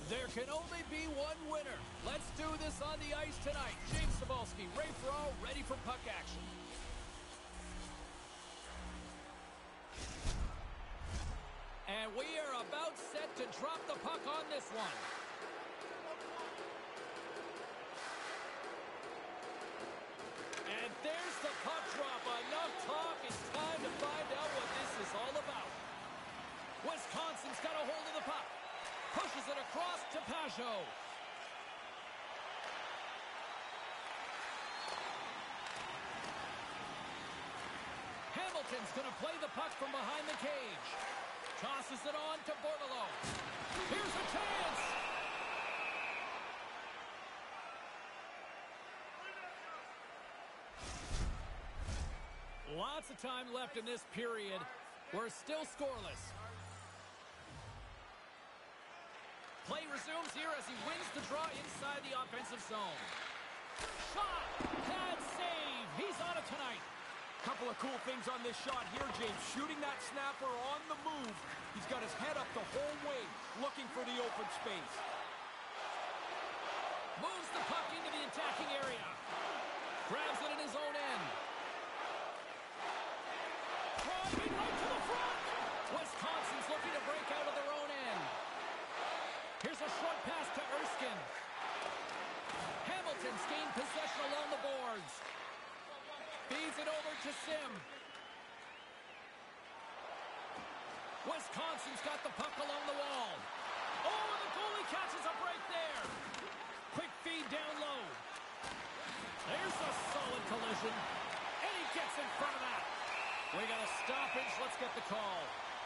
There can only be one winner. Let's do this on the ice tonight. James Cybulski, Ray Ferraro, ready for puck action. And we are about set to drop the puck on this one. And there's the puck drop. Enough talk. It's time to find out what this is all about. Wisconsin's got a hold of the puck. Pushes it across to Pajot. Hamilton's going to play the puck from behind the cage. Tosses it on to Bordeleau. Here's a chance. Lots of time left in this period. We're still scoreless. Play resumes here as he wins the draw inside the offensive zone. Shot! Pad save! He's on it tonight. Couple of cool things on this shot here, James. Shooting that snapper on the move. He's got his head up the whole way, looking for the open space. Moves the puck into the attacking area. Grabs it in his own end. Driving right to the front. Wisconsin's looking to break out of their own end. Here's a short pass to Erskine. Hamilton's gained possession along the boards. Feeds it over to Sim. Wisconsin's got the puck along the wall. Oh, and the goalie catches a break there. Quick feed down low. There's a solid collision. And he gets in front of that. We got a stoppage. Let's get the call.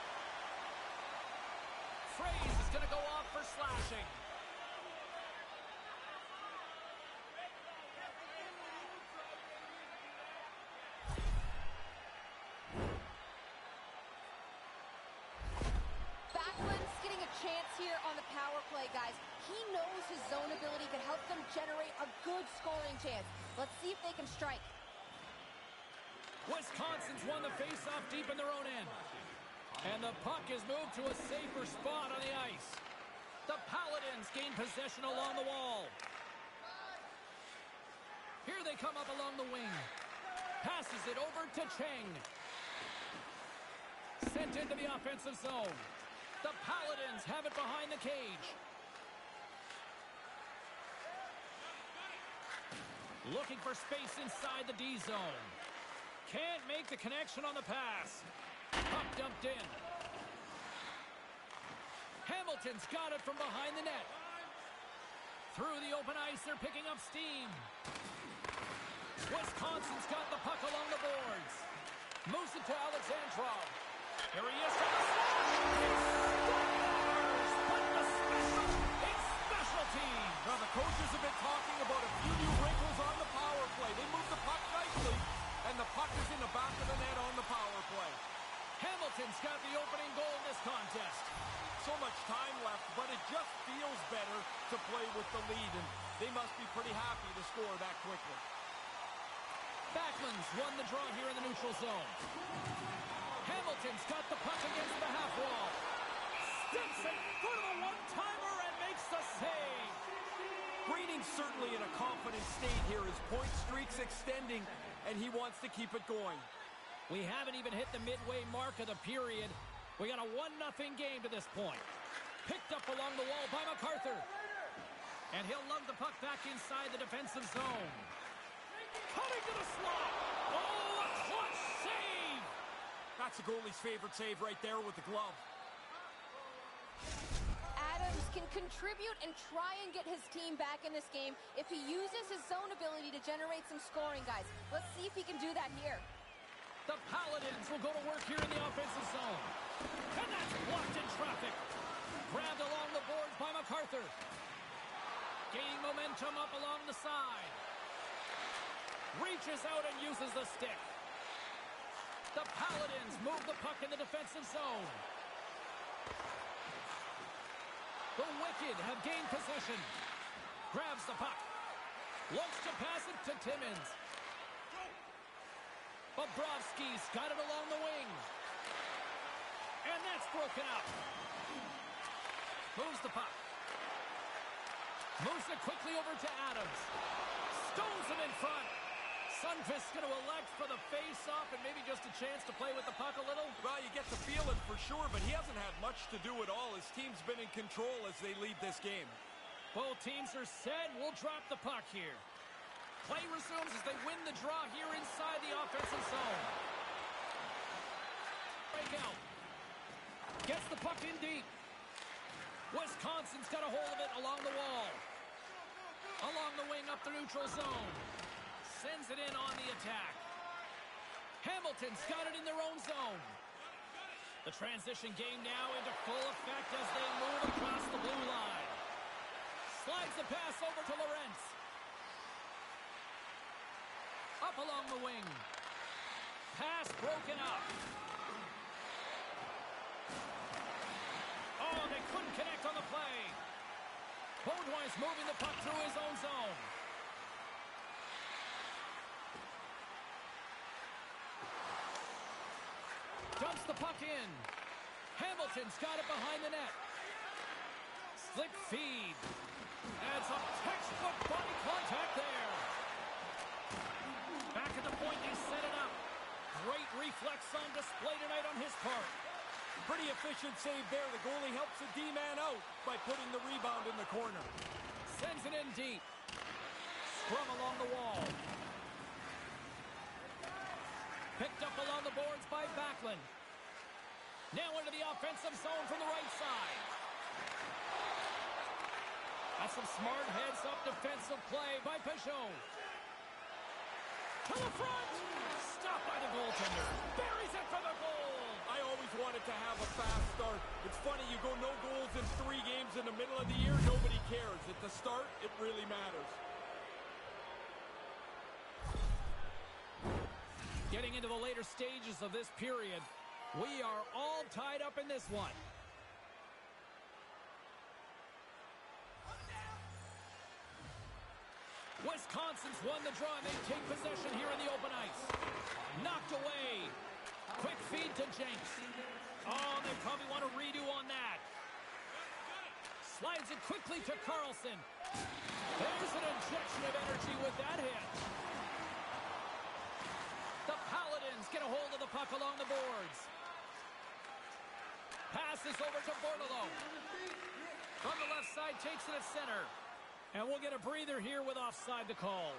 Fraze is going to go off for slashing. Backlund's getting a chance here on the power play, guys. He knows his zone ability can help them generate a good scoring chance. Let's see if they can strike. Wisconsin's won the face-off deep in their own end. And the puck is moved to a safer spot on the ice. The Paladins gain possession along the wall. Here they come up along the wing. Passes it over to Cheng. Sent into the offensive zone. The Paladins have it behind the cage. Looking for space inside the D zone. Can't make the connection on the pass. Puck dumped in. Hamilton's got it from behind the net. Through the open ice, they're picking up steam. Wisconsin's got the puck along the boards. Moves it to Alexandrov. Here he is. It's special teams. Now the coaches have been talking about a few new wrinkles on the power play. They move the puck nicely, and the puck is in the back of the net on the power play. Hamilton's got the opening goal in this contest. So much time left, but it just feels better to play with the lead, and they must be pretty happy to score that quickly. Backlund's won the draw here in the neutral zone. Hamilton's got the puck against the half wall. Steps in front of a one-timer and makes the save. Greening's certainly in a confident state here. His point streak's extending, and he wants to keep it going. We haven't even hit the midway mark of the period. We got a 1-0 game to this point. Picked up along the wall by MacArthur. And he'll lug the puck back inside the defensive zone. Cutting to the slot. Oh, a clutch save! That's the goalie's favorite save right there with the glove. Adams can contribute and try and get his team back in this game if he uses his zone ability to generate some scoring, guys. Let's see if he can do that here. The Paladins will go to work here in the offensive zone. And that's blocked in traffic. Grabbed along the boards by MacArthur. Gaining momentum up along the side. Reaches out and uses the stick. The Paladins move the puck in the defensive zone. The Wicked have gained possession. Grabs the puck. Looks to pass it to Timmins. Bobrovsky's got it along the wing. And that's broken up. Moves the puck. Moves it quickly over to Adams. Stones him in front. Sundqvist going to elect for the face-off and maybe just a chance to play with the puck a little. Well, you get to feel it for sure, but he hasn't had much to do at all. His team's been in control as they lead this game. Both teams are set. We'll drop the puck here. Play resumes as they win the draw here inside the offensive zone. Break out. Gets the puck in deep. Wisconsin's got a hold of it along the wall. Along the wing up the neutral zone. Sends it in on the attack. Hamilton's got it in their own zone. The transition game now into full effect as they move across the blue line. Slides the pass over to Lorentz. Up along the wing. Pass broken up. Oh, they couldn't connect on the play. Beaudoin's moving the puck through his own zone. Dumps the puck in. Hamilton's got it behind the net. Slick feed. That's a textbook body contact there. Back at the point, they set it up. Great reflex on display tonight on his part. Pretty efficient save there. The goalie helps the D-man out by putting the rebound in the corner. Sends it in deep. Scrum along the wall. Picked up along the boards by Backlund. Now into the offensive zone from the right side. That's some smart heads-up defensive play by Peugeot. To the front! Stopped by the goaltender. Buries it for the goal! I always wanted to have a fast start. It's funny, you go no goals in 3 games in the middle of the year, nobody cares. At the start, it really matters. Getting into the later stages of this period, we are all tied up in this one. Wisconsin's won the draw, and they take possession here in the open ice. Knocked away. Quick feed to Jenks. Oh, they probably want to redo on that. Slides it quickly to Carlson. There's an injection of energy with that hit. The Paladins get a hold of the puck along the boards. Passes over to Bordeleau. From the left side, takes it at center. And we'll get a breather here with offside to call.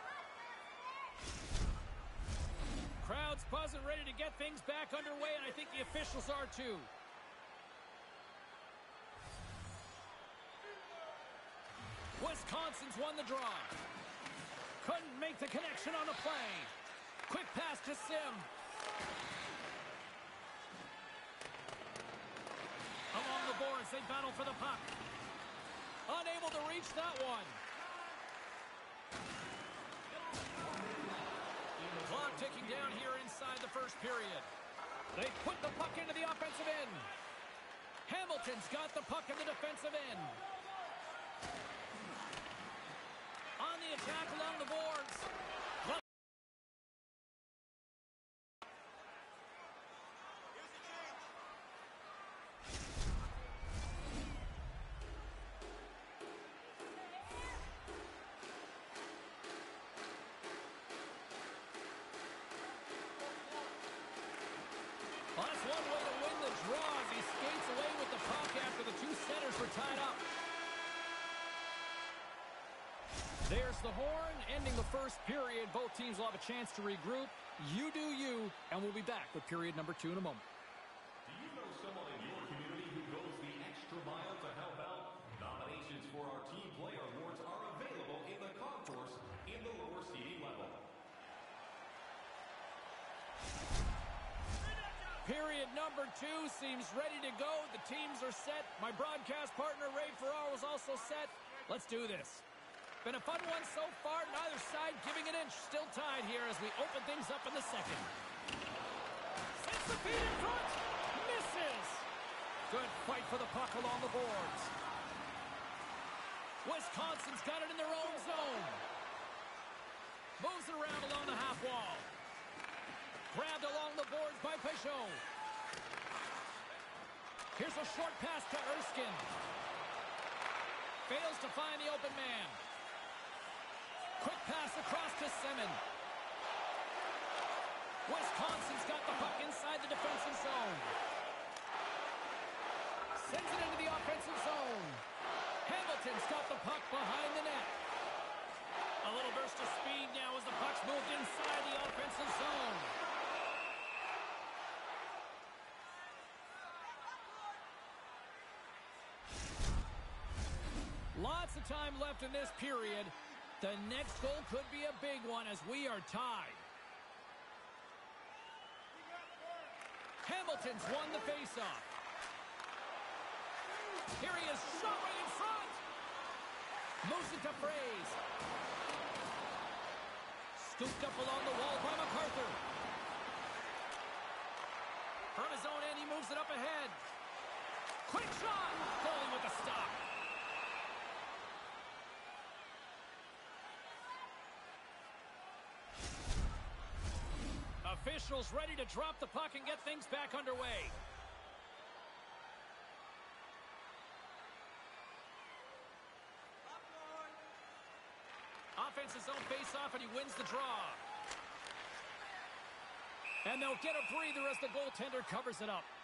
Crowd's buzzing, ready to get things back underway, and I think the officials are too. Wisconsin's won the draw. Couldn't make the connection on the play. Quick pass to Sim. Along the boards, they battle for the puck. Unable to reach that one. Clock ticking down here inside the first period. They put the puck into the offensive end. Hamilton's got the puck in the defensive end. On the attack along the boards. Well, that's one way to win the draw as he skates away with the puck after the 2 centers were tied up. There's the horn, ending the first period. Both teams will have a chance to regroup. You do you, and we'll be back with period number 2 in a moment. Do you know someone in your community who goes the extra mile to help out? Nominations for our Team Player Awards are available in the concourse in the lower seating level. Period number 2 seems ready to go. The teams are set. My broadcast partner, Ray Ferraro, is also set. Let's do this. Been a fun one so far. Neither side giving an inch. Still tied here as we open things up in the second. Sends the feed in front. Misses. Good fight for the puck along the boards. Wisconsin's got it in their own zone. Moves it around along the half wall. Grabbed along the boards by Peugeot. Here's a short pass to Erskine. Fails to find the open man. Quick pass across to Semin. Wisconsin's got the puck inside the defensive zone. Sends it into the offensive zone. Hamilton's got the puck behind the net. A little burst of speed now as the puck's moved inside the offensive zone. Lots of time left in this period. The next goal could be a big one as we are tied. Hamilton's won the faceoff. Here he is, shot right in front. Moves it to Fraze. Scooped up along the wall by MacArthur. From his own end, he moves it up ahead. Quick shot! Goalie with a stop. Officials ready to drop the puck and get things back underway. Offense's own face-off, and he wins the draw. And they'll get a breather as the goaltender covers it up.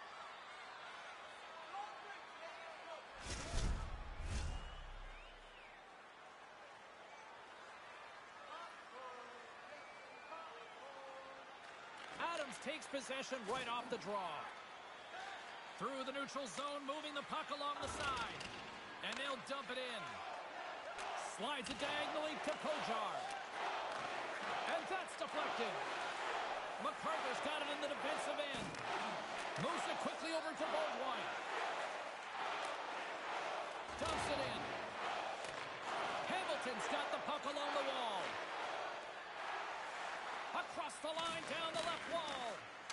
Adams takes possession right off the draw. Through the neutral zone, moving the puck along the side. And they'll dump it in. Slides it diagonally to Pojar. And that's deflected. MacArthur's got it in the defensive end. Moves it quickly over to Beaudoin. Dumps it in. Hamilton's got the puck along the wall. Across the line, down the left wall.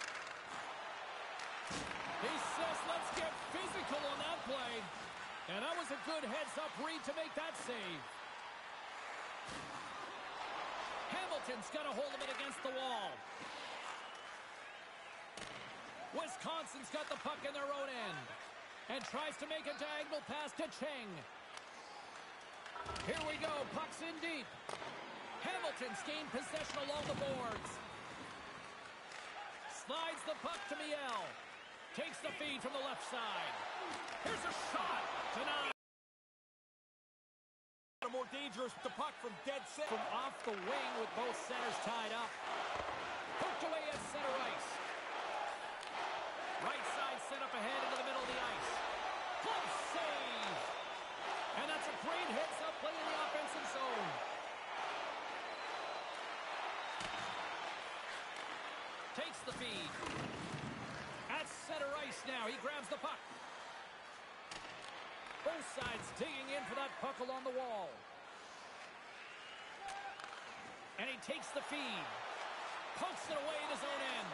He says, let's get physical on that play. And that was a good heads-up read to make that save. Hamilton's got a hold of it against the wall. Wisconsin's got the puck in their own end and tries to make a diagonal pass to Cheng. Here we go, puck's in deep. Hamilton's gained possession along the boards. Slides the puck to Miel. Takes the feed from the left side. Here's a shot. Denied. More dangerous with the puck from dead center. From off the wing with both centers tied up. Poked away at center ice. Right side set up ahead into the middle of the ice. Close save. And that's a great heads-up play in the offensive zone. Takes the feed. At center ice now. He grabs the puck. Both sides digging in for that puck along the wall. And he takes the feed. Pokes it away at his own end.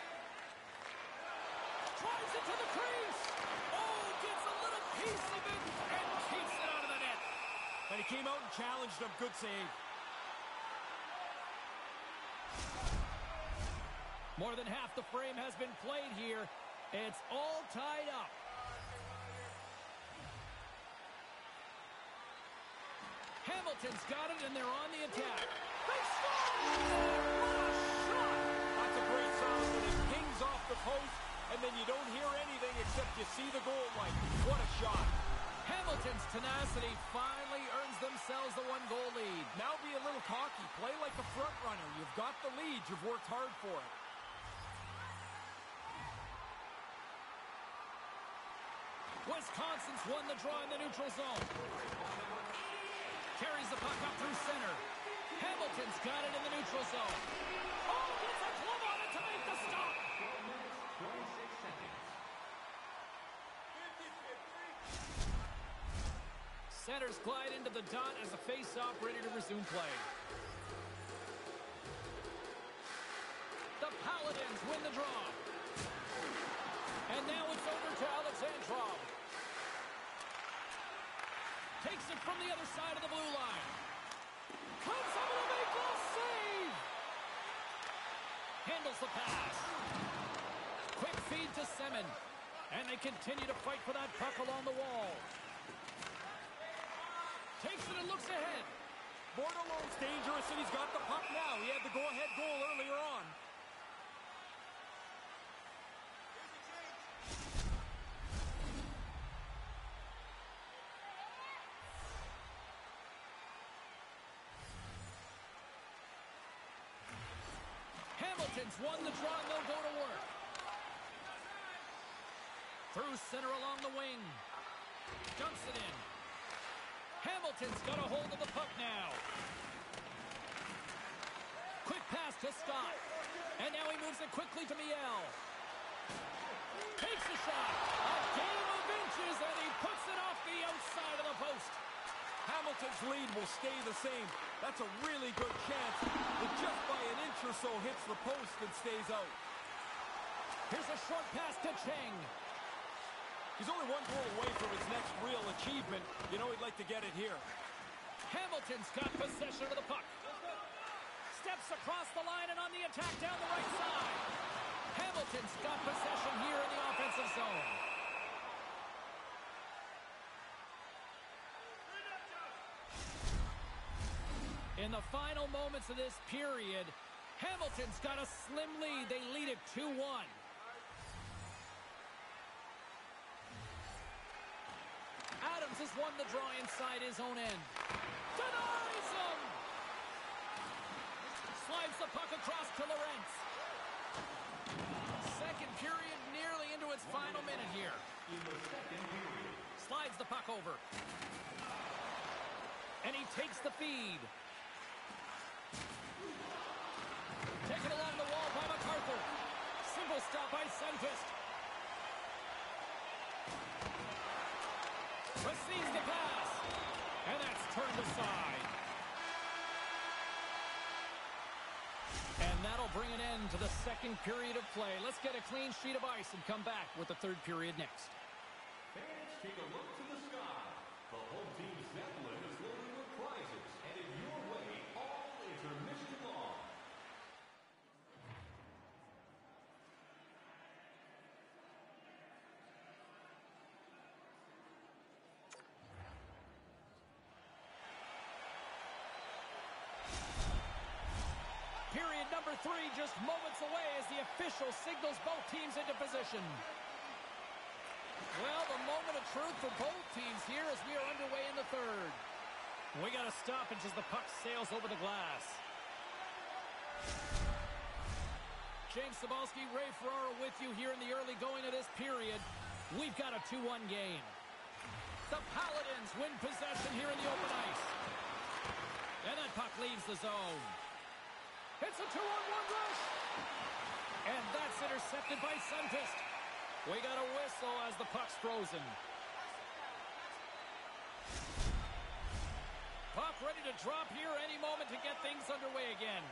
Drives it to the crease. Oh, gets a little piece of it and keeps it out of the net. And he came out and challenged him. Good save. More than half the frame has been played here. It's all tied up. Hamilton's got it, and they're on the attack. They score! What a shot! That's a great sound when it pings off the post, and then you don't hear anything except you see the goal light. What a shot. Hamilton's tenacity finally earns themselves the one-goal lead. Now be a little cocky. Play like a front runner. You've got the lead. You've worked hard for it. Wisconsin's won the draw in the neutral zone. Carries the puck up through center. Hamilton's got it in the neutral zone. Oh, gets a glove on it to make the stop. 26 seconds. Centers glide into the dot as a face-off ready to resume play. The Paladins win the draw. And now it's over to Alexandrov. Takes it from the other side of the blue line. Comes up with a big goal save. Handles the pass. Quick feed to Semin. And they continue to fight for that puck along the wall. Takes it and looks ahead. Bordalo's dangerous, and he's got the puck now. He had the go-ahead goal earlier on. Hamilton's won the draw, and they'll go to work. Through center along the wing. Dumps it in. Hamilton's got a hold of the puck now. Quick pass to Scott. And now he moves it quickly to Miel. Takes a shot. A game of inches, and he puts it off the outside of the post. Hamilton's lead will stay the same. That's a really good chance. It just by an inch or so hits the post and stays out. Here's a short pass to Cheng. He's only one goal away from his next real achievement. You know he'd like to get it here. Hamilton's got possession of the puck. Steps across the line and on the attack down the right side. Hamilton's got possession here in the offensive zone. In the final moments of this period, Hamilton's got a slim lead. They lead it 2-1. Adams has won the draw inside his own end. Denies him! Slides the puck across to Lorentz. Second period nearly into its final minute here. Slides the puck over. And he takes the feed. Taken along the wall by MacArthur. Simple stop by Sundqvist. Receives the pass. And that's turned aside. And that'll bring an end to the second period of play. Let's get a clean sheet of ice and come back with the third period next. Fans, take a look to the sky. The home team's Zeppelin is loaded with prizes, headed your way all intermission long. Period number 3 just moments away as the official signals both teams into position. Well, the moment of truth for both teams here as we are underway in the third. We got a stoppage as the puck sails over the glass. James Cybulski, Ray Ferraro with you here in the early going of this period. We've got a 2-1 game. The Paladins win possession here in the open ice. And that puck leaves the zone. It's a 2-on-1 rush. And that's intercepted by Sundqvist. We got a whistle as the puck's frozen. Puck ready to drop here any moment to get things underway again.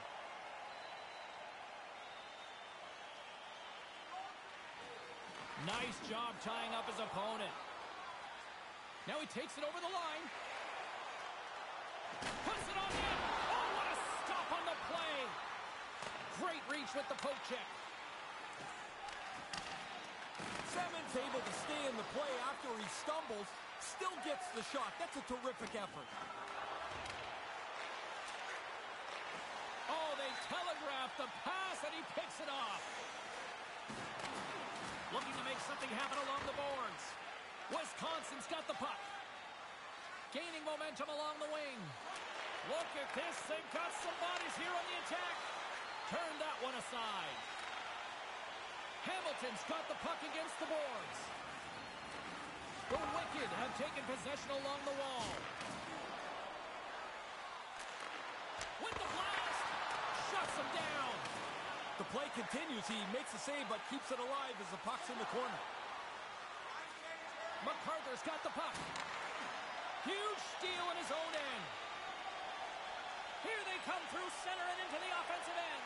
Nice job tying up his opponent. Now he takes it over the line. Puts it on net. Oh, what a stop on the play. Great reach with the poke check. Simmons able to stay in the play after he stumbles. Still gets the shot. That's a terrific effort. Oh, they telegraphed the pass, and he picks it off. Looking to make something happen along the boards. Wisconsin's got the puck. Gaining momentum along the wing. Look at this. They've got some bodies here on the attack. Turn that one aside. Hamilton's got the puck against the boards. The Wicked have taken possession along the wall. With the blast, shuts them down. The play continues. He makes the save but keeps it alive as the puck's in the corner. MacArthur's got the puck. Huge steal in his own end. Here they come through center and into the offensive end.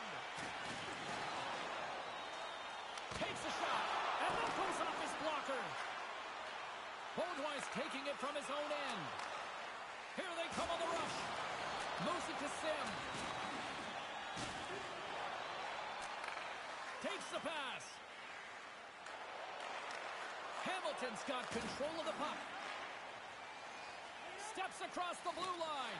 Takes a shot, and that goes off his blocker. Boudreau's taking it from his own end. Here they come on the rush. Moves it to Sim. Takes the pass. Hamilton's got control of the puck. Steps across the blue line.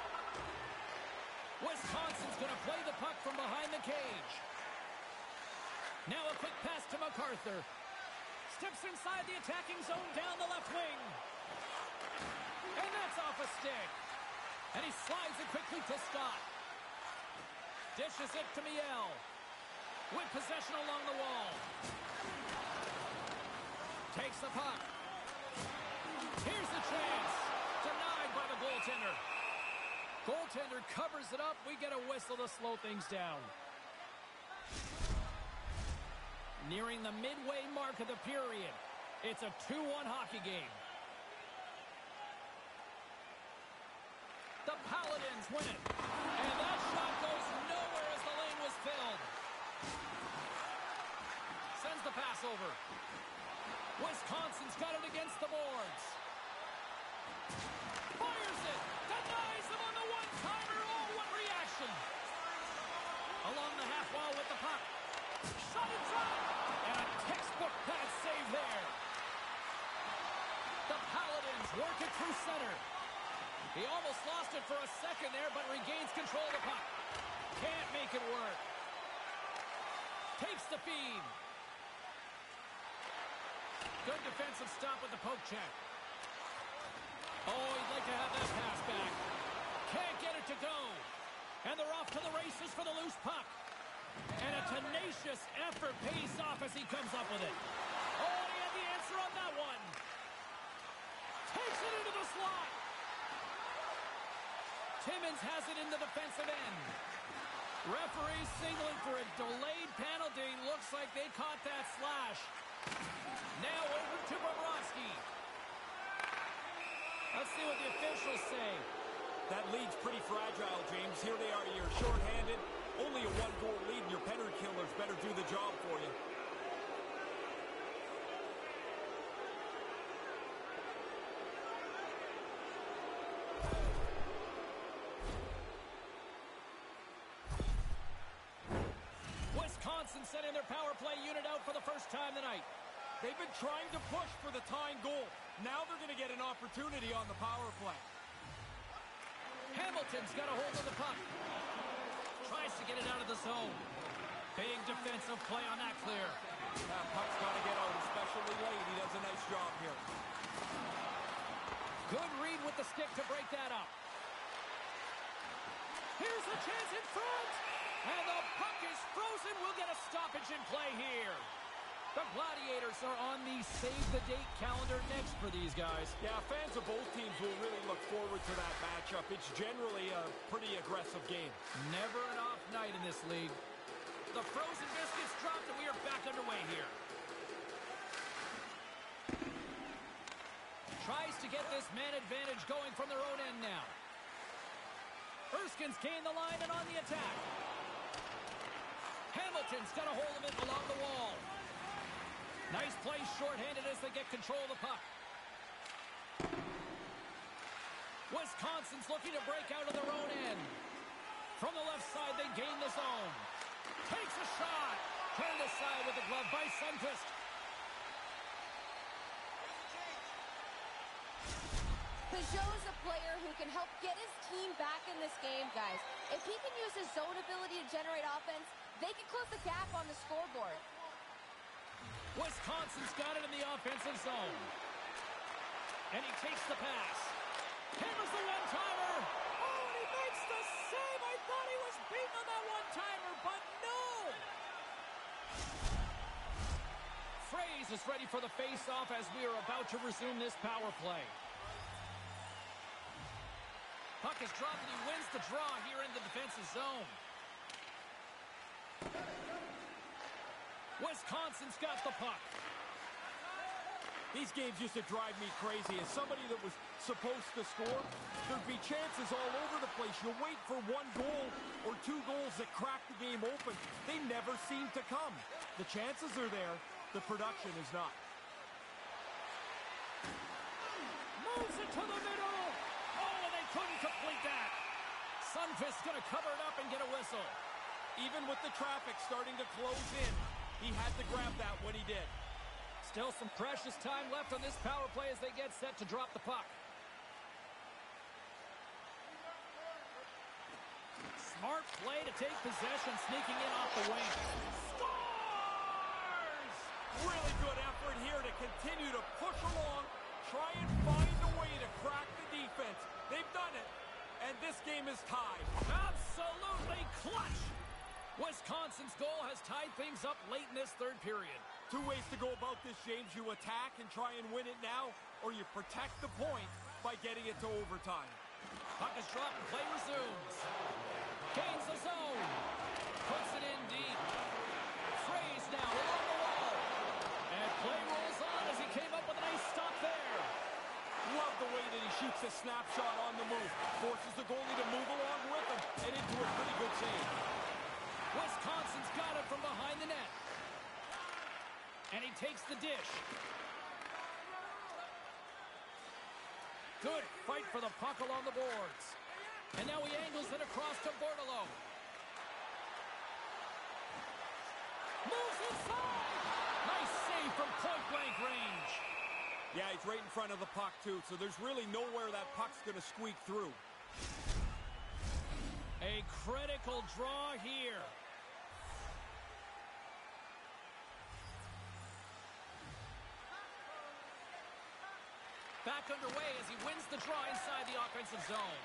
Wisconsin's going to play the puck from behind the cage. Now a quick pass to MacArthur. Steps inside the attacking zone down the left wing. And that's off a stick. And he slides it quickly to Scott. Dishes it to Miel. With possession along the wall. Takes the puck. Here's the chance. Denied by the goaltender. Goaltender covers it up. We get a whistle to slow things down. Nearing the midway mark of the period. It's a 2-1 hockey game. The Paladins win it. And that shot goes nowhere as the lane was filled. Sends the pass over. Wisconsin's got it against the boards. Fires it. Denies them on the one-timer. Oh, what reaction. Along the half wall with the puck. Shot inside. And a textbook pad save there. The Paladins work it through center. He almost lost it for a second there, but regains control of the puck. Can't make it work. Takes the feed. Good defensive stop with the poke check. Oh, he'd like to have that pass back. Can't get it to go. And they're off to the races for the loose puck. And a tenacious effort pays off as he comes up with it. Oh, he had the answer on that one. Takes it into the slot. Timmins has it in the defensive end. Referee signaling for a delayed penalty. Looks like they caught that slash. Now over to Bobrovsky. Let's see what the officials say. That lead's pretty fragile, James. Here they are. You're shorthanded. Only a one-goal lead, and your penalty killers better do the job for you. Wisconsin sending their power play unit out for the first time tonight. They've been trying to push for the tying goal. Now they're going to get an opportunity on the power play. Hamilton's got a hold of the puck. Tries to get it out of the zone. Big defensive play on that clear. That puck's got to get out, especially late. He does a nice job here. Good read with the stick to break that up. Here's the chance in front. And the puck is frozen. We'll get a stoppage in play here. The Gladiators are on the save-the-date calendar next for these guys. Yeah, fans of both teams will really look forward to that matchup. It's generally a pretty aggressive game. Never an off night in this league. The frozen biscuits dropped, and we are back underway here. Tries to get this man advantage going from their own end now. Erskine's gained the line and on the attack. Hamilton's got a hold of it along the wall. Nice play shorthanded as they get control of the puck. Wisconsin's looking to break out of their own end. From the left side, they gain the zone. Takes a shot. Turned aside with the glove by Sundqvist. Peugeot's a player who can help get his team back in this game, guys. If he can use his zone ability to generate offense, they can close the gap on the scoreboard. Wisconsin's got it in the offensive zone. And he takes the pass. Hammers the one-timer. Oh, and he makes the save. I thought he was beaten on that one-timer, but no. Fraze is ready for the face-off as we are about to resume this power play. Puck is dropped and he wins the draw here in the defensive zone. Wisconsin's got the puck. These games used to drive me crazy. As somebody that was supposed to score, there'd be chances all over the place. You wait for one goal or two goals that crack the game open. They never seem to come. The chances are there. The production is not. Moves it to the middle. Oh, and they couldn't complete that. Sundqvist's going to cover it up and get a whistle. Even with the traffic starting to close in, he had to grab that when he did. Still some precious time left on this power play as they get set to drop the puck. Smart play to take possession, sneaking in off the wing. Scores! Really good effort here to continue to push along, try and find a way to crack the defense. They've done it, and this game is tied. Absolutely clutch! Wisconsin's goal has tied things up late in this third period. Two ways to go about this, James. You attack and try and win it now, or you protect the point by getting it to overtime. Puck is dropped and play resumes. Gains the zone. Puts it in deep. Fraze now along the wall. And play rolls on as he came up with a nice stop there. Love the way that he shoots a snapshot on the move. Forces the goalie to move along with him and into a pretty good save. Wisconsin's got it from behind the net. And he takes the dish. Good fight for the puck along the boards. And now he angles it across to Bordeleau. Moves inside. Nice save from point-blank range. Yeah, he's right in front of the puck, too, so there's really nowhere that puck's going to squeak through. A critical draw here. Back underway as he wins the draw inside the offensive zone.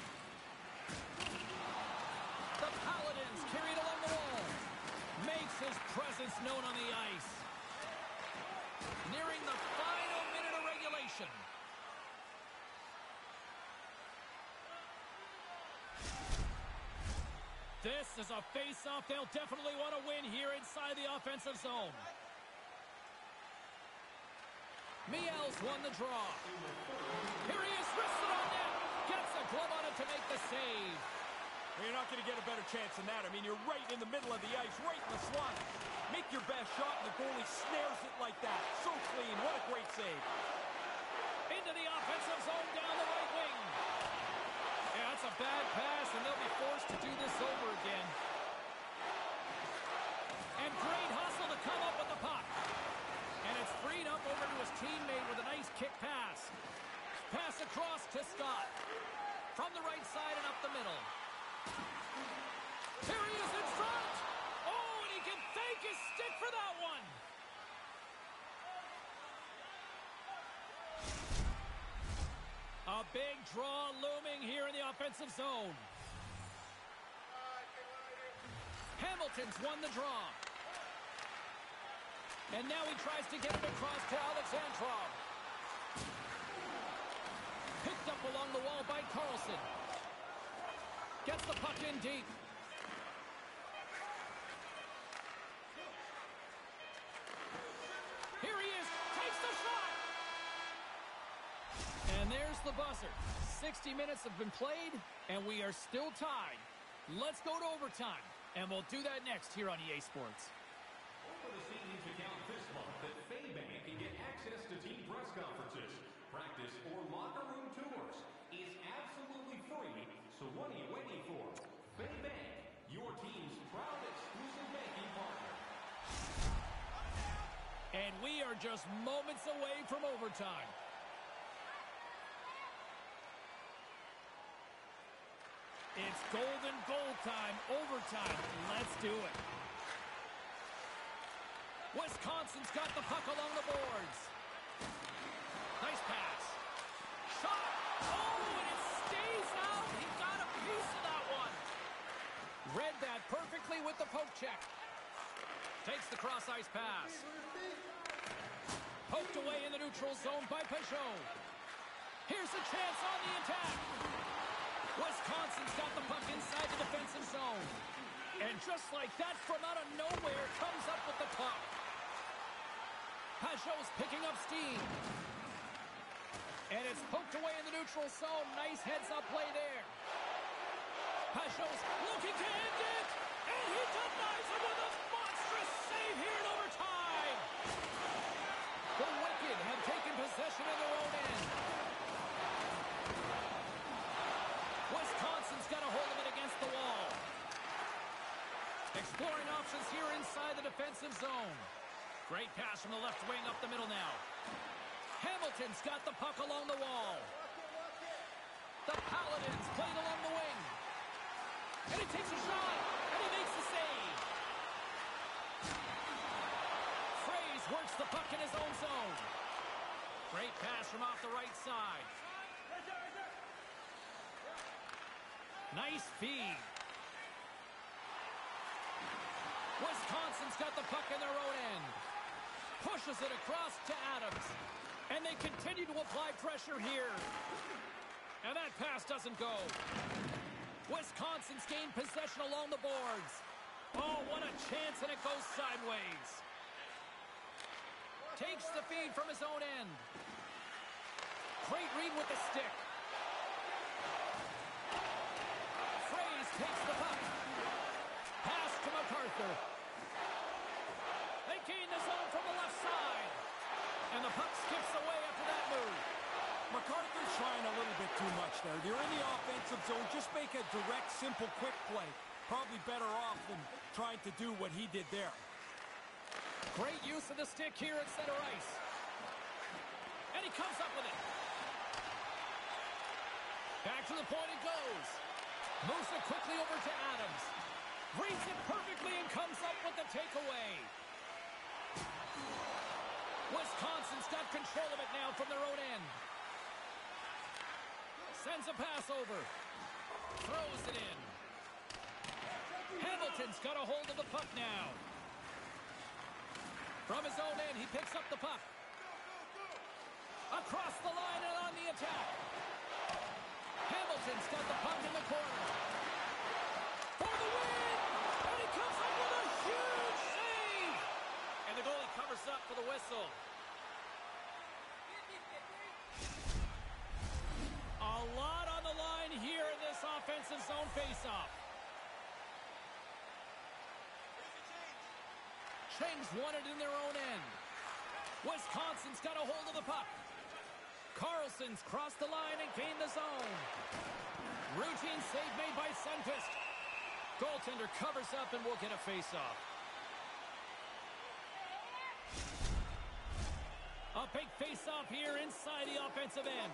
The Paladins carry it along the wall. Makes his presence known on the ice. Nearing the final minute of regulation. This is a face-off they'll definitely want to win here inside the offensive zone. Miel's won the draw. Here he is, wristed on net. Gets a glove on it to make the save. You're not going to get a better chance than that. I mean, you're right in the middle of the ice, right in the slot. Make your best shot, and the goalie snares it like that. So clean. What a great save. Into the offensive zone down the right wing. Yeah, that's a bad pass, and they'll be forced to do this over again. And great hustle to come up with the puck. And it's freed up over to his teammate with a nice kick pass. Pass across to Scott. From the right side and up the middle. Here he is in front. Oh, and he can thank his stick for that one. A big draw looming here in the offensive zone. Hamilton's won the draw. And now he tries to get it across to Alexandrov. Picked up along the wall by Carlson. Gets the puck in deep. Here he is. Takes the shot. And there's the buzzer. 60 minutes have been played, and we are still tied. Let's go to overtime, and we'll do that next here on EA Sports. Open the savings account this month at Faybank and get access to team press conferences, practice, or locker room tours. It's absolutely free, so what are you waiting for? Faybank, your team's proud exclusive banking partner. And we are just moments away from overtime. It's golden goal time, overtime. Let's do it. Wisconsin's got the puck along the boards. Nice pass. Shot. Oh, and it stays out. He got a piece of that one. Read that perfectly with the poke check. Takes the cross-ice pass. Poked away in the neutral zone by Peugeot. Here's a chance on the attack. Wisconsin's got the puck inside the defensive zone. And just like that, from out of nowhere, comes up with the puck. Peugeot's picking up steam. And it's poked away in the neutral zone. Nice heads-up play there. Peugeot's looking to end it. And he denies it with a monstrous save here in overtime. The Wicked have taken possession of their own end. Wisconsin's got a hold of it against the wall. Exploring options here inside the defensive zone. Great pass from the left wing up the middle now. Hamilton's got the puck along the wall. The Paladins played along the wing. And he takes a shot, and he makes the save. Fraze works the puck in his own zone. Great pass from off the right side. Nice feed. Wisconsin's got the puck in their own end. Pushes it across to Adams. And they continue to apply pressure here. And that pass doesn't go. Wisconsin's gained possession along the boards. Oh, what a chance, and it goes sideways. Takes the feed from his own end. Great read with the stick. Fraze takes the puck. Pass to MacArthur. They gain the zone from the left side. And the puck skips away after that move. MacArthur's trying a little bit too much there. They're in the offensive zone. Just make a direct, simple, quick play. Probably better off than trying to do what he did there. Great use of the stick here at center ice. And he comes up with it. Back to the point it goes. Moves it quickly over to Adams. Reads it perfectly and comes up with the takeaway. Wisconsin's got control of it now from their own end. Sends a pass over. Throws it in. Hamilton's got a hold of the puck now. From his own end, he picks up the puck. Across the line and on the attack. Hamilton's got the puck in the corner. For the win! And he comes up with a huge save! And the goalie covers up for the whistle. A lot on the line here in this offensive zone faceoff. Kings won it in their own end. Wisconsin's got a hold of the puck. Carlson's crossed the line and gained the zone. Routine save made by Sundqvist. Goaltender covers up and will get a faceoff. A big faceoff here inside the offensive end.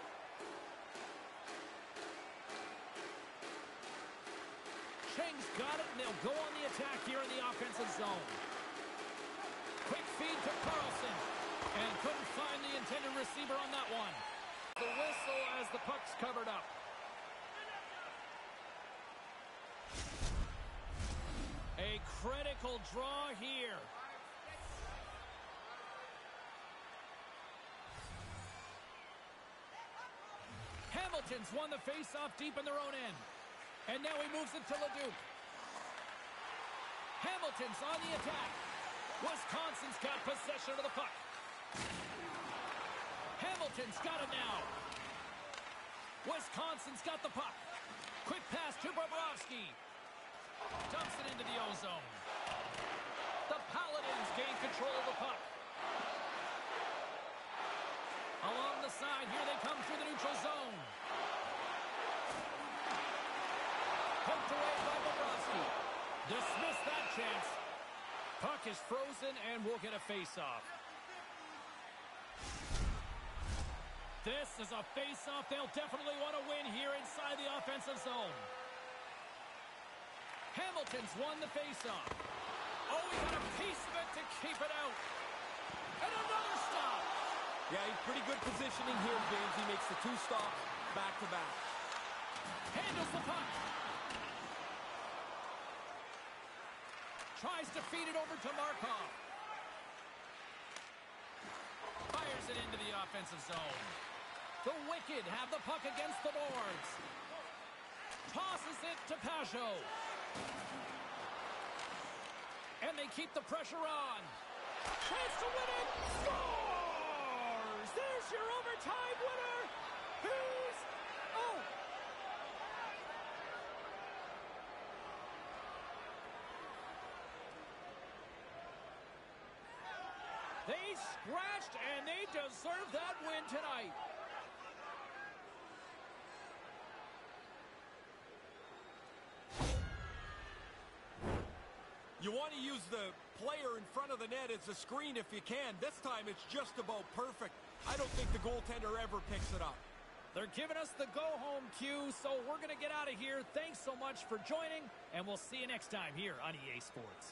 Kings got it, and they'll go on the attack here in the offensive zone. Quick feed to Carlson. And couldn't find the intended receiver on that one. The whistle as the puck's covered up. A critical draw here. Hamilton's won the faceoff deep in their own end. And now he moves it to Leduc. Hamilton's on the attack. Wisconsin's got possession of the puck. Hamilton's got it now. Wisconsin's got the puck. Quick pass to Bobrovsky. Dumps it into the O-zone. The Paladins gain control of the puck. Along the side, here they come through the neutral zone. Poked away by Bobrovsky. Dismiss that chance. Puck is frozen and we'll get a face-off. This is a face-off they'll definitely want to win here inside the offensive zone. Hamilton's won the face-off. Oh, he got a piece of it to keep it out. And another stop. Yeah, he's pretty good positioning here, James. He makes the two stops back-to-back. Handles the puck. Tries to feed it over to Markov. Fires it into the offensive zone. The Wicked have the puck against the boards. Tosses it to Pajot. And they keep the pressure on. Chance to win it. Scores! There's your overtime winner. Who's... Oh! They scratched, and they deserve that win tonight. You want to use the player in front of the net as a screen if you can. This time it's just about perfect. I don't think the goaltender ever picks it up. They're giving us the go-home cue, so we're going to get out of here. Thanks so much for joining, and we'll see you next time here on EA Sports.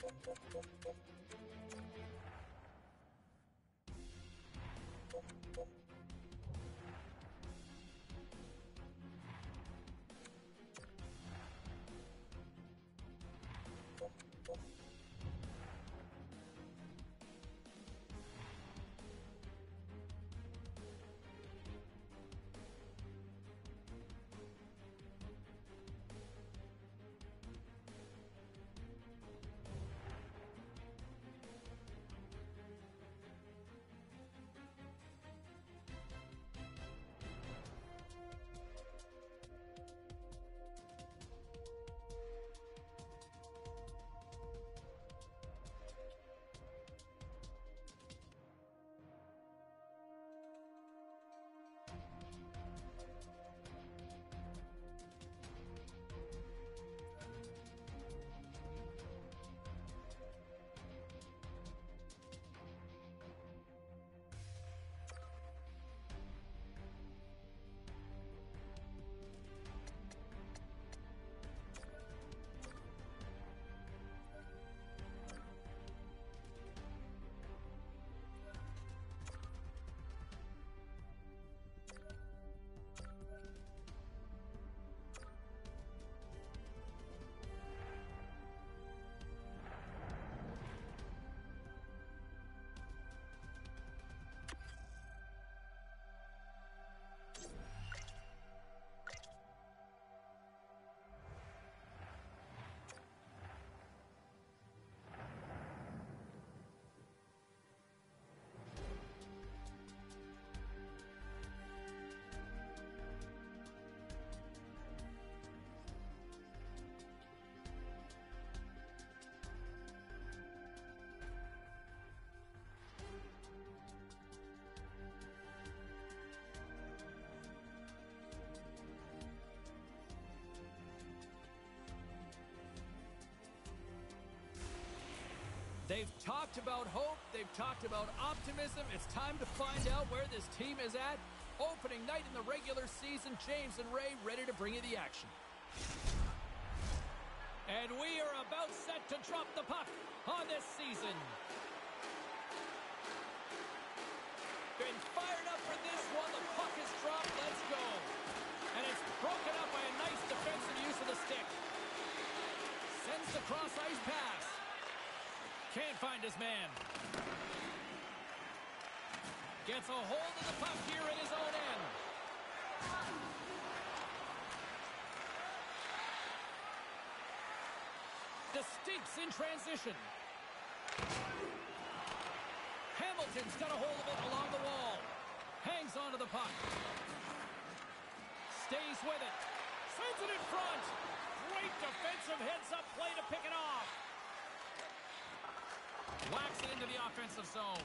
They've talked about hope. They've talked about optimism. It's time to find out where this team is at. Opening night in the regular season, James and Ray ready to bring you the action. And we are about set to drop the puck on this season. Been fired up for this one. The puck is dropped. Let's go. And it's broken up by a nice defensive use of the stick. Sends the cross-ice pass. Can't find his man. Gets a hold of the puck here at his own end. Distinct in transition. Hamilton's got a hold of it along the wall. Hangs onto the puck. Stays with it. Sends it in front. Great defensive heads-up play to pick it off. Whacks it into the offensive zone.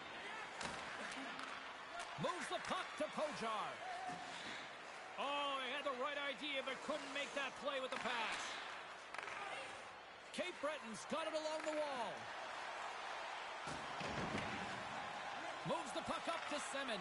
Moves the puck to Pojar. Oh, he had the right idea, but couldn't make that play with the pass. Cape Breton's got it along the wall. Moves the puck up to Semin.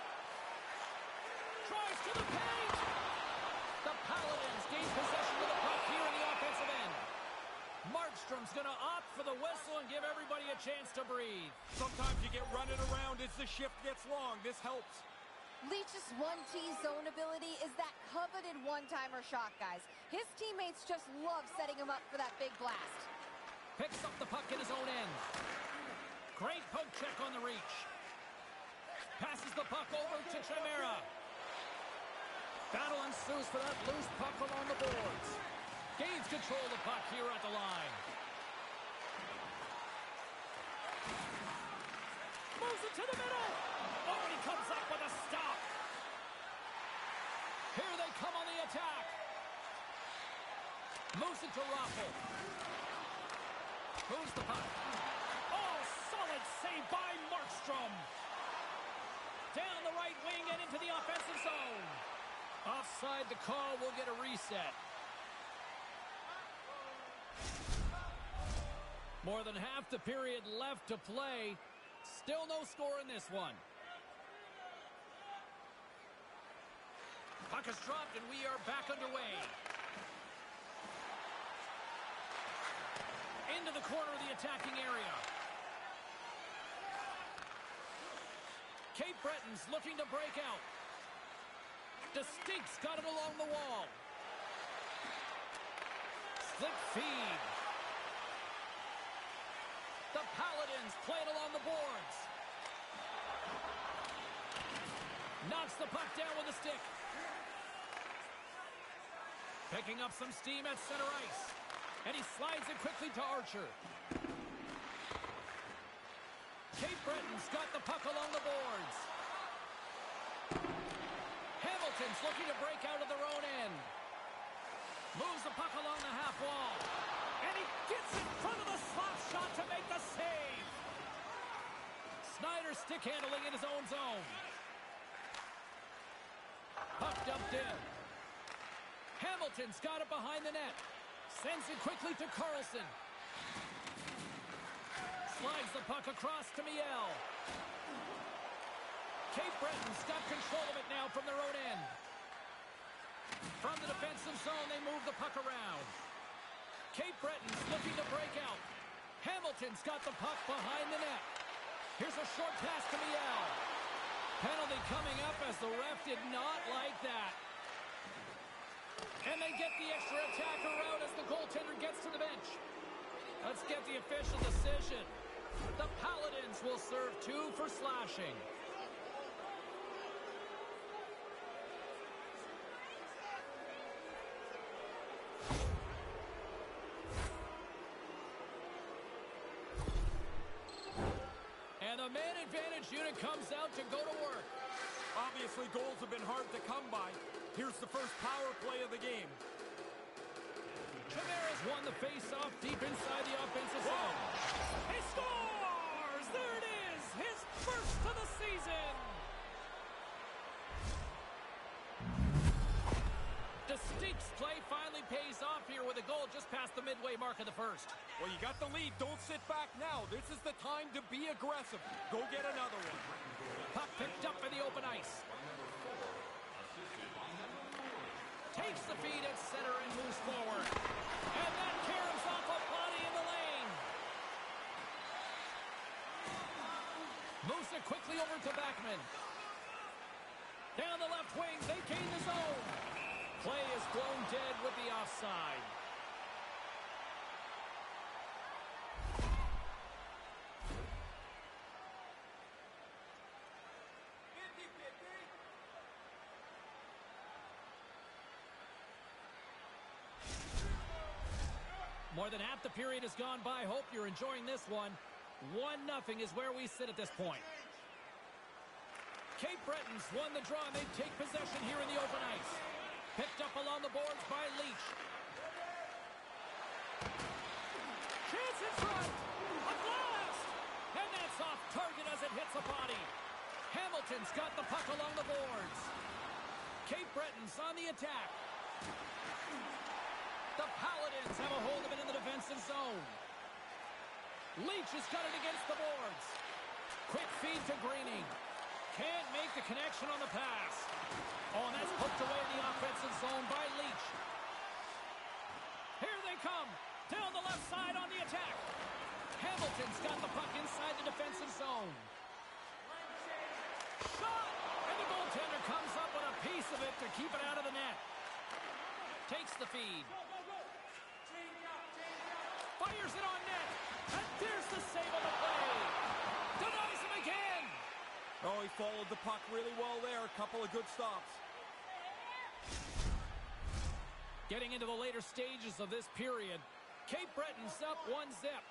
Tries to the paint. The Paladins gain possession of the puck here in the offensive end. Markstrom's going to opt for the whistle and give everybody a chance to breathe. Sometimes you get running around as the shift gets long. This helps. Leach's 1T zone ability is that coveted one-timer shot, guys. His teammates just love setting him up for that big blast. Picks up the puck in his own end. Great poke check on the reach. Passes the puck over to Chimera. Battle ensues for that loose puck along the boards. Gains control of the puck here at the line. Moves it to the middle. Oh, and he comes up with a stop. Here they come on the attack. Moves it to Raffle. Moves the puck. Oh, solid save by Markstrom. Down the right wing and into the offensive zone. Offside the call, will get a reset. More than half the period left to play. Still no score in this one. Puck is dropped and we are back underway. Into the corner of the attacking area. Cape Breton's looking to break out. Distinct's got it along the wall. Slip feed. The Paladins play it along the boards. Knocks the puck down with a stick. Picking up some steam at center ice. And he slides it quickly to Archer. Cape Breton's got the puck along the boards. Hamilton's looking to break out of their own end. Moves the puck along the half wall. And he gets in front of the slap shot to make the save. Snyder stick handling in his own zone. Puck dumped in. Hamilton's got it behind the net. Sends it quickly to Carlson. Slides the puck across to Miel. Cape Breton's got control of it now from their own end. From the defensive zone, they move the puck around. Cape Breton's looking to break out. Hamilton's got the puck behind the net. Here's a short pass to Miel. Penalty coming up as the ref did not like that. And they get the extra attacker out as the goaltender gets to the bench. Let's get the official decision. The Paladins will serve 2 for slashing. And the man advantage unit comes out to go to work. Obviously, goals have been hard to come by. Here's the first power play of the game. Tavares won the face-off deep inside the offensive zone. He scores! There it is! His first of the season! Distinct's play finally pays off here with a goal just past the midway mark of the first. Well, you got the lead. Don't sit back now. This is the time to be aggressive. Go get another one. Puck picked up in the open ice. Takes the feed at center and moves forward. And that caroms off a body in the lane. Moves it quickly over to Backman. Down the left wing, they gain the zone. Play is blown dead with the offside. More than half the period has gone by. Hope you're enjoying this one. 1-0 is where we sit at this point. Cape Breton's won the draw, and they take possession here in the open ice. Picked up along the boards by Leach. Chance in front. A blast! And that's off target as it hits a body. Hamilton's got the puck along the boards. Cape Breton's on the attack. The Paladins have a hold of it in the defensive zone. Leach has got it against the boards. Quick feed to Greening. Can't make the connection on the pass. Oh, and that's poked away in the offensive zone by Leach. Here they come. Down the left side on the attack. Hamilton's got the puck inside the defensive zone. Shot! And the goaltender comes up with a piece of it to keep it out of the net. Takes the feed. Fires it on net. And there's the save of the play. Denies him again. Oh, he followed the puck really well there. A couple of good stops. Getting into the later stages of this period, Cape Breton's up 1-0.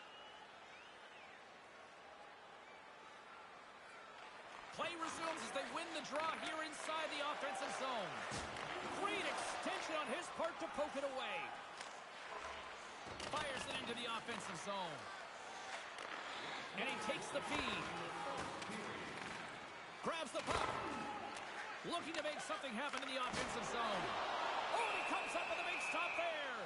Play resumes as they win the draw here inside the offensive zone. Great extension on his part to poke it away. Fires it into the offensive zone. And he takes the feed. Grabs the puck. Looking to make something happen in the offensive zone. Oh, and he comes up with a big stop there.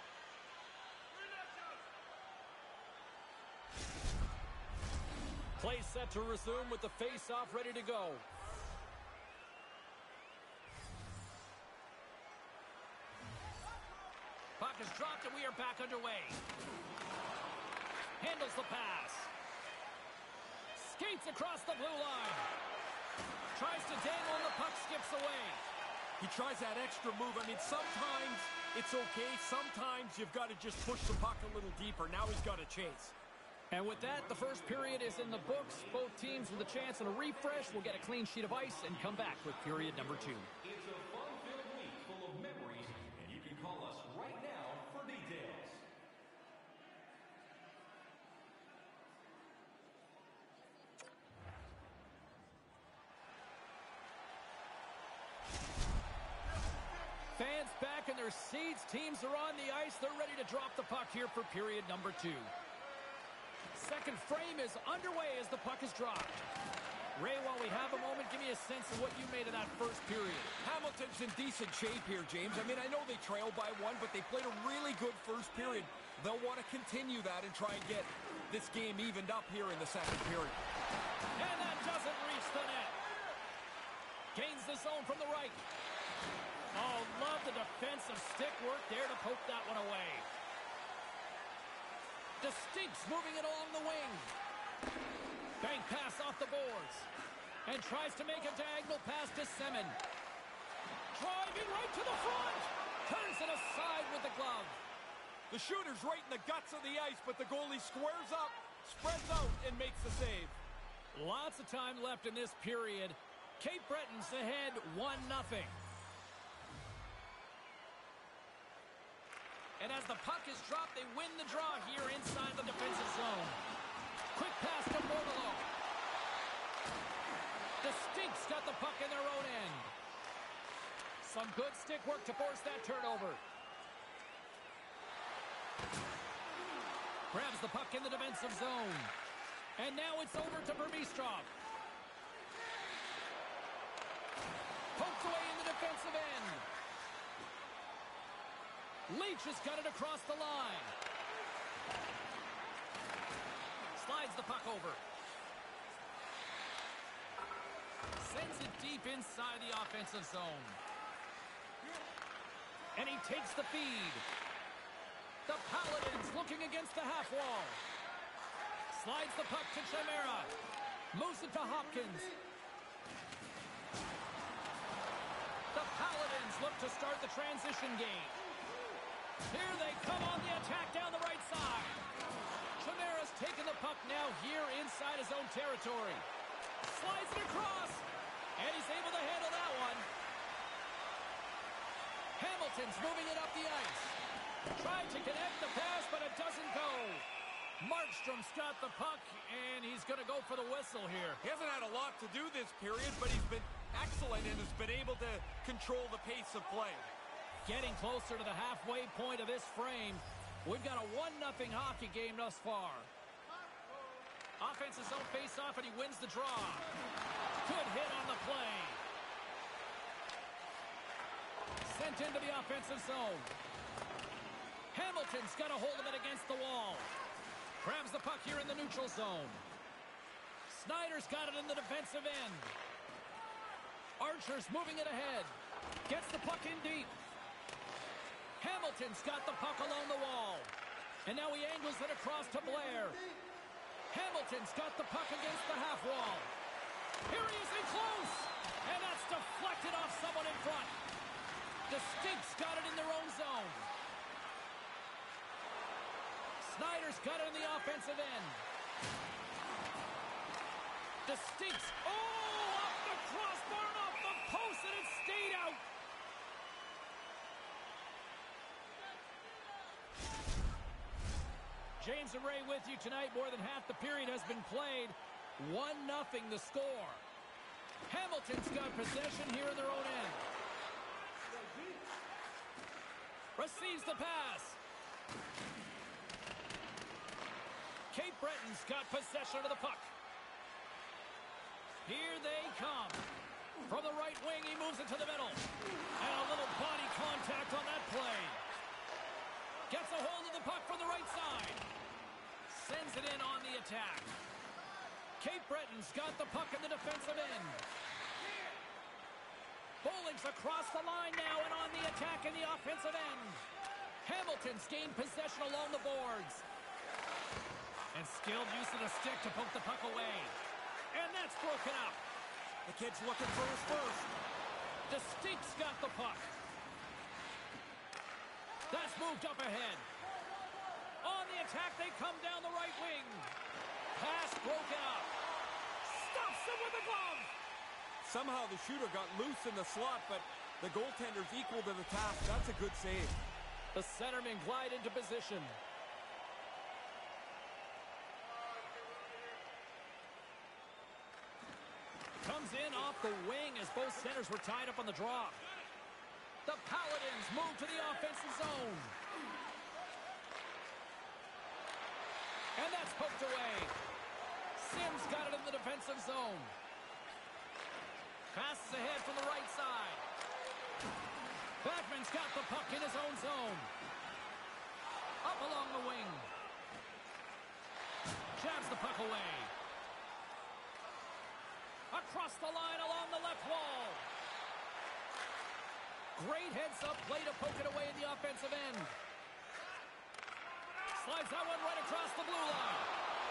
Play set to resume with the face-off ready to go. Puck is dropped and we are back underway. Handles the pass. Skates across the blue line. Tries to dangle and the puck skips away. He tries that extra move. I mean, sometimes it's okay. Sometimes you've got to just push the puck a little deeper. Now he's got to chase. And with that, the first period is in the books. Both teams with a chance at a refresh will get a clean sheet of ice and come back with period number 2. It's a fun-filled week full of memories, and you can call us right now for details. Fans back in their seats. Teams are on the ice. They're ready to drop the puck here for period number 2. Second frame is underway as the puck is dropped. Ray, while we have a moment, give me a sense of what you made of that first period. Hamilton's in decent shape here, James. I mean, I know they trailed by 1, but they played a really good first period. They'll want to continue that and try and get this game evened up here in the second period. And that doesn't reach the net. Gains the zone from the right. Oh, love the defensive stick work there to poke that one away. Distinct moving it along the wing. Bank pass off the boards. And tries to make a diagonal pass to Semin. Driving right to the front. Turns it aside with the glove. The shooter's right in the guts of the ice, but the goalie squares up, spreads out, and makes the save. Lots of time left in this period. Cape Breton's ahead 1-0. And as the puck is dropped, they win the draw here inside the defensive zone. Quick pass to Bordeleau. The Stinks got the puck in their own end. Some good stick work to force that turnover. Grabs the puck in the defensive zone. And now it's over to Burmistrov. Poked away in the defensive end. Leach has got it across the line. Slides the puck over. Sends it deep inside the offensive zone. And he takes the feed. The Paladins looking against the half wall. Slides the puck to Chimera. Moves it to Hopkins. The Paladins look to start the transition game. Here they come on the attack down the right side. Chimera's taking the puck now here inside his own territory. Slides it across. And he's able to handle that one. Hamilton's moving it up the ice. Tried to connect the pass, but it doesn't go. Markstrom's got the puck, and he's going to go for the whistle here. He hasn't had a lot to do this period, but he's been excellent and has been able to control the pace of play. Getting closer to the halfway point of this frame. We've got a 1-0 hockey game thus far. Offensive zone face-off, and he wins the draw. Good hit on the play. Sent into the offensive zone. Hamilton's got a hold of it against the wall. Grabs the puck here in the neutral zone. Snyder's got it in the defensive end. Archer's moving it ahead. Gets the puck in deep. Hamilton's got the puck along the wall. And now he angles it across to Blair. Hamilton's got the puck against the half wall. Here he is in close. And that's deflected off someone in front. The Stinks got it in their own zone. Snyder's got it in the offensive end. The Stinks, off the crossbar and off the post, and it stayed out. James and Ray with you tonight. More than half the period has been played. 1-0 the score. Hamilton's got possession here in their own end. Receives the pass. Cape Breton's got possession of the puck. Here they come. From the right wing, he moves it to the middle. And a little body contact on that play. Gets a hold of the puck from the right side. Sends it in on the attack. Cape Breton's got the puck in the defensive end. Bowling's across the line now and on the attack in the offensive end. Hamilton's gained possession along the boards. And skilled use of the stick to poke the puck away. And that's broken up. The kid's looking for his first. Distink's got the puck. That's moved up ahead. On the attack, they come down the right wing. Pass broken up. Stops him with the glove. Somehow the shooter got loose in the slot, but the goaltender's equal to the task. That's a good save. The centermen glide into position. Comes in off the wing as both centers were tied up on the draw. The Paladins move to the offensive zone. And that's poked away. Sims got it in the defensive zone. Passes ahead from the right side. Backman's got the puck in his own zone. Up along the wing. Jabs the puck away. Across the line along the left wall. Great heads-up play to poke it away in the offensive end. Slides that one right across the blue line.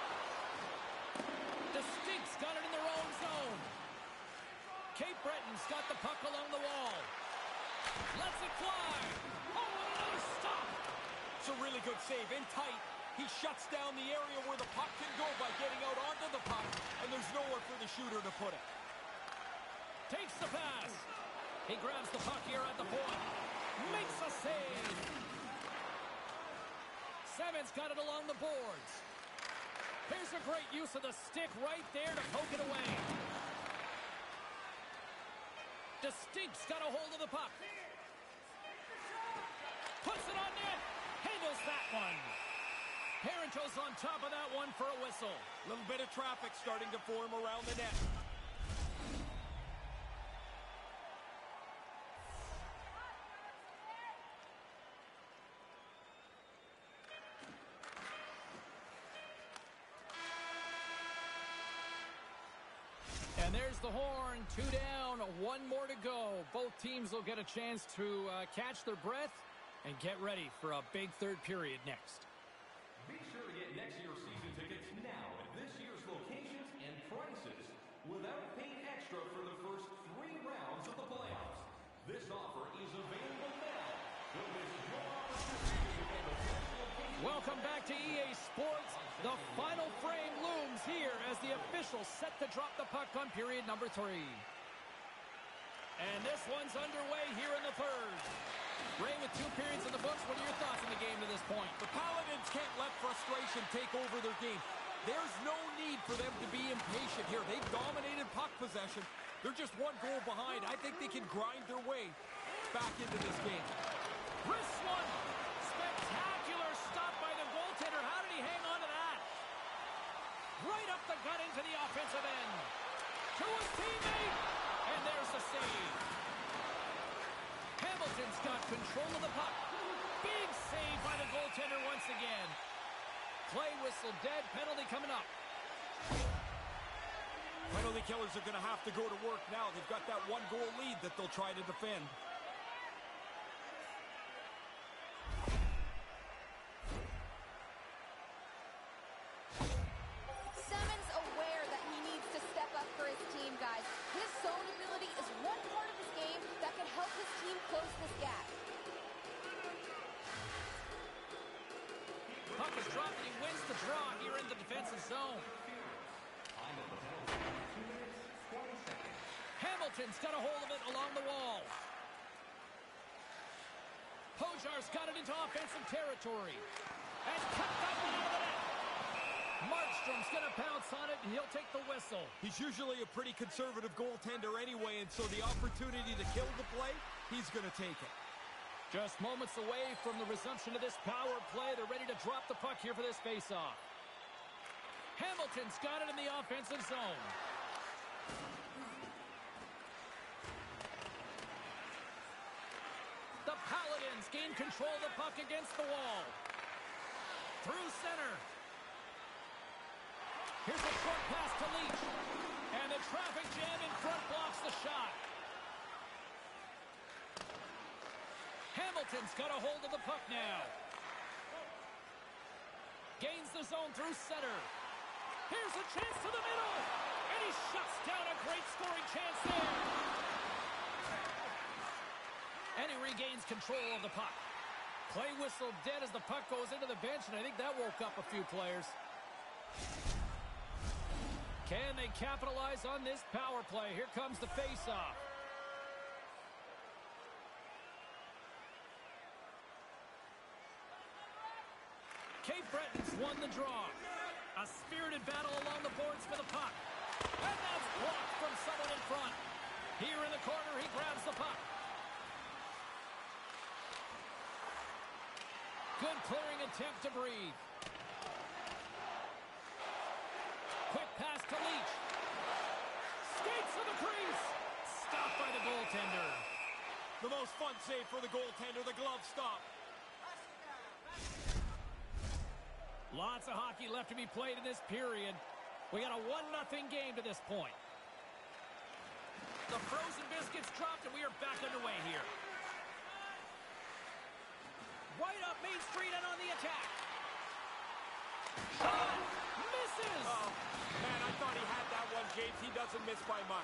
Distinct's got it in their own zone. Cape Breton's got the puck along the wall. Lets it fly. Oh, and another stop. It's a really good save. In tight, he shuts down the area where the puck can go by getting out onto the puck, and there's nowhere for the shooter to put it. Takes the pass. He grabs the puck here at the point. Makes a save. Simmons got it along the boards. Here's a great use of the stick right there to poke it away. Distinct's got a hold of the puck. Puts it on net. Handles that one. Parento's on top of that one for a whistle. A little bit of traffic starting to form around the net. And there's the horn. 2 down, 1 more to go. Both teams will get a chance to catch their breath and get ready for a big third period next. Be sure to get next year's season tickets now at this year's locations and prices without paying extra for the first 3 rounds of the playoffs. This offer is available now. Don't miss your opportunity to get the best location. Welcome back to EA Sports. The final frame looms here as the officials set to drop the puck on period number 3. And this one's underway here in the third. Ray, with 2 periods in the books, what are your thoughts on the game to this point? The Paladins can't let frustration take over their game. There's no need for them to be impatient here. They've dominated puck possession. They're just 1 goal behind. I think they can grind their way back into this game. Wrist one. Spectacular stop by the goaltender. How did he hang on to that? Right up the gut into the offensive end. To his teammate. And there's the save. Hamilton's got control of the puck. Big save by the goaltender once again. Play whistle dead. Penalty coming up. Penalty killers are going to have to go to work now. They've got that 1-goal lead that they'll try to defend. Simmons aware that he needs to step up for his team, guys. His zone ability is one part of his game that can help his team close this gap. Puck is dropped and he wins the draw here in the defensive zone. Hamilton's got a hold of it along the wall. Pojar's got it into offensive territory. And cut that one out of the net. Markstrom's going to pounce on it, and he'll take the whistle. He's usually a pretty conservative goaltender anyway, and so the opportunity to kill the play, he's going to take it. Just moments away from the resumption of this power play. They're ready to drop the puck here for this faceoff. Hamilton's got it in the offensive zone. The Paladins gain control of the puck against the wall. Through center. Here's a short pass to Leach. And the traffic jam in front blocks the shot. Hamilton's got a hold of the puck now. Gains the zone through center. Here's a chance to the middle. And he shuts down a great scoring chance there. And he regains control of the puck. Play whistle dead as the puck goes into the bench, and I think that woke up a few players. Can they capitalize on this power play? Here comes the face-off. Cape Breton's won the draw. A spirited battle along the boards for the puck. And that's blocked from someone in front. Here in the corner, he grabs the puck. Good clearing attempt to breathe. Quick pass to Leach. Skates to the crease. Stopped by the goaltender. The most fun save for the goaltender, the glove stop. Lots of hockey left to be played in this period. We got a 1-0 game to this point. The frozen biscuits dropped, and we are back underway here. Right up Main Street and on the attack. Shot! Misses! Oh, man, I thought he had that one, James. He doesn't miss by much.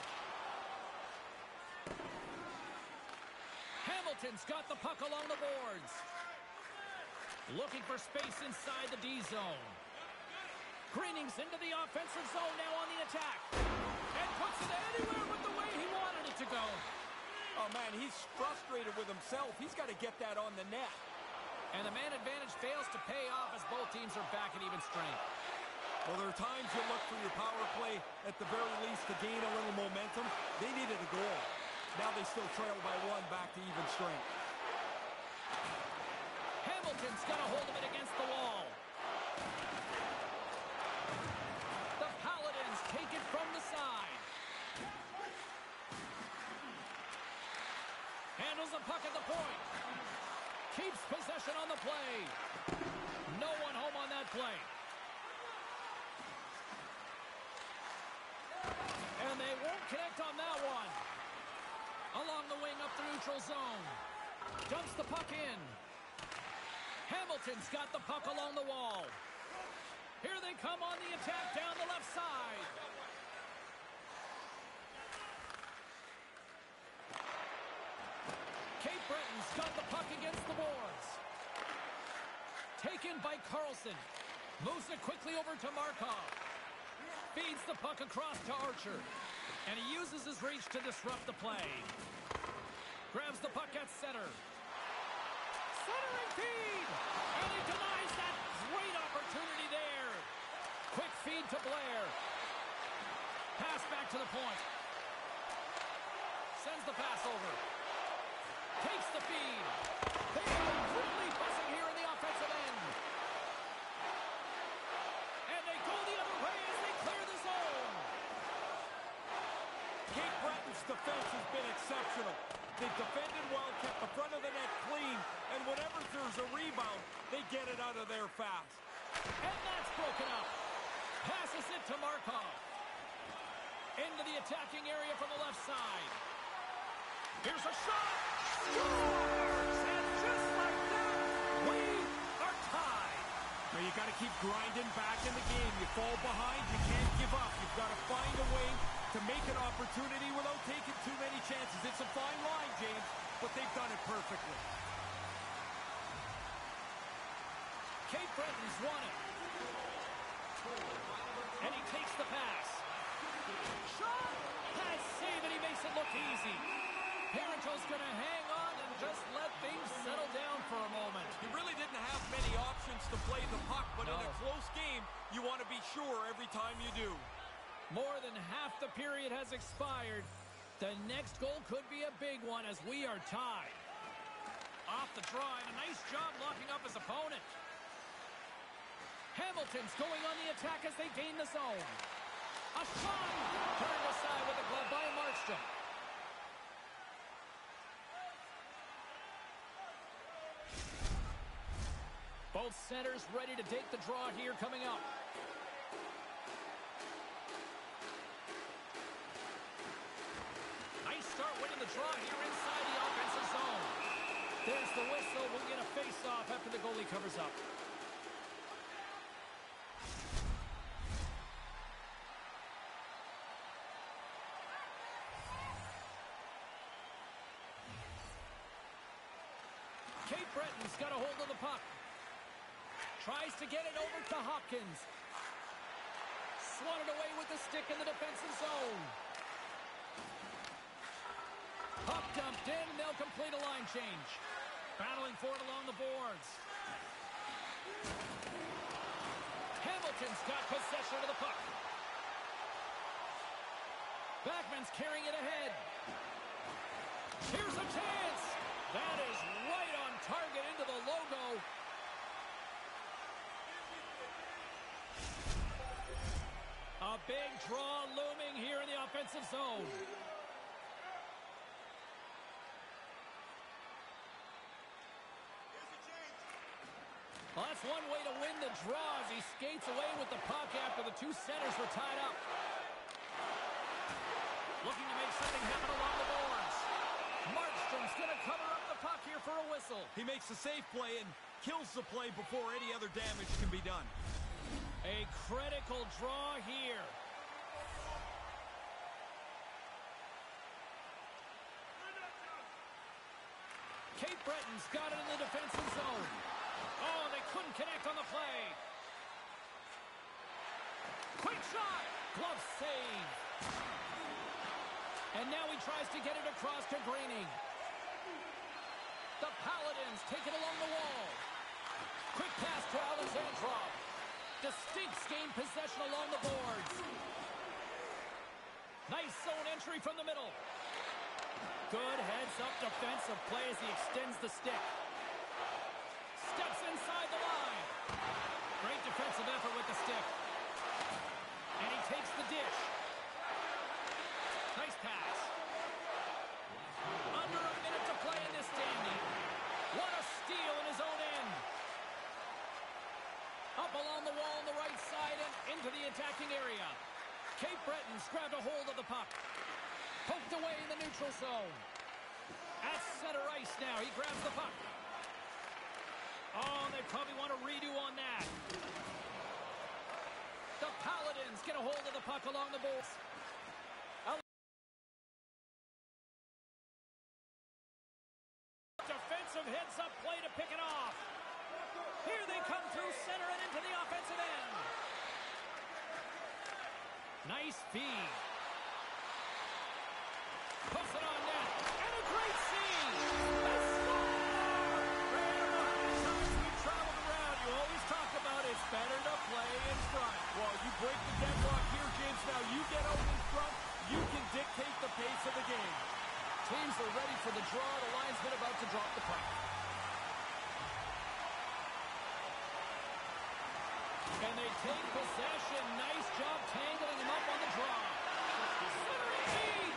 Hamilton's got the puck along the boards. Looking for space inside the D zone. Greening's into the offensive zone now on the attack. And puts it anywhere but the way he wanted it to go. Oh, man, he's frustrated with himself. He's got to get that on the net. And the man advantage fails to pay off as both teams are back at even strength. Well, there are times you look for your power play at the very least to gain a little momentum. They needed a goal. Now they still trail by 1 back to even strength. Hamilton's got a hold of it against the wall. The Paladins take it from the side. Handles the puck at the point. Keeps possession on the play. No one home on that play. And they won't connect on that one. Along the wing up the neutral zone. Dumps the puck in. Hamilton's got the puck along the wall. Here they come on the attack down the left side. Cape Breton's got the puck against the boards. Taken by Carlson. Moves it quickly over to Markov. Feeds the puck across to Archer. And he uses his reach to disrupt the play. Grabs the puck at center. Centering feed! And he denies that great opportunity there. Quick feed to Blair. Pass back to the point. Sends the pass over. Takes the feed. They are really buzzing here in the offensive end. And they go the other way as they clear the zone. Cape Breton's defense has been exceptional. They've defended well, kept the front of the net clean, and whenever there's a rebound, they get it out of there fast. And that's broken up. Passes it to Markov. Into the attacking area from the left side. Here's a shot. Scores! And just like that, we are tied. Now you got to keep grinding back in the game. You fall behind, you can't give up. You've got to find a way to make an opportunity without taking too many chances. It's a fine line, James, but they've done it perfectly. Cape Breton's won it. And he takes the pass. Shot! Nice save, and he makes it look easy. Parenteau's going to hang on and just let things settle down for a moment. He really didn't have many options to play the puck, but in a close game, you want to be sure every time you do. More than half the period has expired. The next goal could be a big one as we are tied. Off the draw, and a nice job locking up his opponent. Hamilton's going on the attack as they gain the zone. A shot! Turned aside with a glove by Markstrom. Both centers ready to take the draw here coming up. Nice start winning the draw here inside the offensive zone. There's the whistle. We'll get a face-off after the goalie covers up. Cape Breton's got a hold of the puck. Tries to get it over to Hopkins. Swatted away with the stick in the defensive zone. Puck dumped in, and they'll complete a line change. Battling for it along the boards. Hamilton's got possession of the puck. Backman's carrying it ahead. Here's a chance. That is right on target into the logo. A big draw looming here in the offensive zone. Well, that's one way to win the draw as he skates away with the puck after the two centers were tied up. Looking to make something happen along the boards. Markstrom's going to cover up the puck here for a whistle. He makes a safe play and kills the play before any other damage can be done. A critical draw here. Cape Breton's got it in the defensive zone. Oh, they couldn't connect on the play. Quick shot. Glove save. And now he tries to get it across to Greening. The Paladins take it along the wall. Quick pass to Alexandrov. Distinct gain possession along the boards. Nice zone entry from the middle. Good heads-up defensive play as he extends the stick. Steps inside the line. Great defensive effort with the stick. And he takes the dish. Nice pass. Under a minute to play in this standing. What a steal in his own end. Up along the wall on the right side and into the attacking area. Cape Breton's grabbed a hold of the puck. Poked away in the neutral zone. At center ice now. He grabs the puck. Oh, they probably want a redo on that. The Paladins get a hold of the puck along the boards. Defensive heads-up play to pick it off. Here they come through center and into the offensive end. Nice feed. Puts it on net. And a great save. A score! Ray, I don't know how many times we've traveled around. You always talk about it's better to play in front. Well, you break the deadlock here, James. Now you get out in front. You can dictate the pace of the game. Teams are ready for the draw. The linesman about to drop the puck. And they take possession. Nice job tangling him up on the draw. Centering feed.